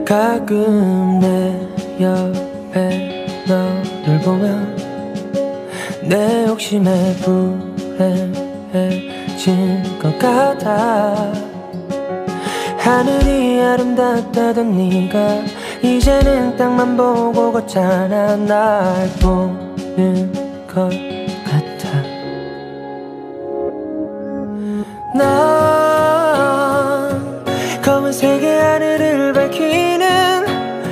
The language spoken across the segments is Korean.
가끔 내 옆에 너를 보면 내 욕심에 불행해진 것 같아. 하늘이 아름답다던 네가 이제는 땅만 보고 걷잖아. 날 보는 것 같아. 넌 검은색의 하늘을 밝히는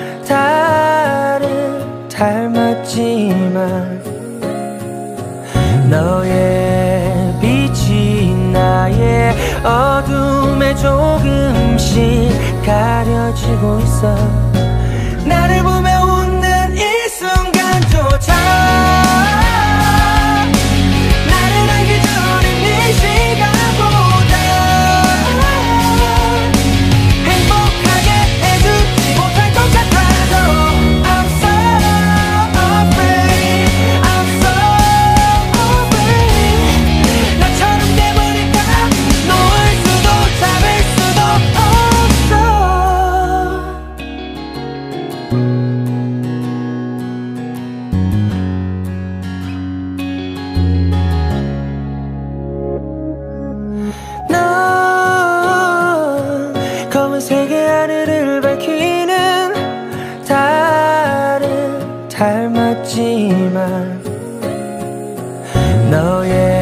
달을 닮았지만 너의 빛이 나의 어둠에 조금씩 가려지고 있어. 나를 보며 웃는 이 순간조차 나를 알기 전에 네 시간보다 행복하게 해주지 못할 것 같아서 I'm so afraid, I'm so afraid. 나처럼 돼버릴까. 놓을 수도 잡을 수도 없어. 넌 검은색의 하늘을 밝히는 달을 닮았지만 너의